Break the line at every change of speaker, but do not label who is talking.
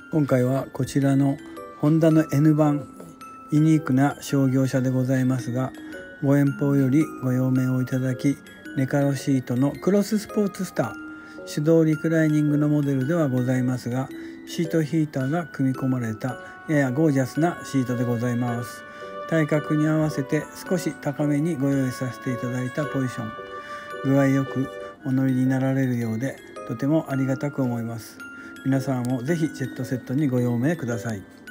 今回はこちらのホンダの N 版ユニークな商業車でございますが、ご遠方よりご用命をいただき、レカロシートのクロススポーツスター手動リクライニングのモデルではございますが、シートヒーターが組み込まれたややゴージャスなシートでございます。体格に合わせて少し高めにご用意させていただいたポジション、具合よくお乗りになられるようでとてもありがたく思います。皆さんもぜひジェットセットにご用命ください。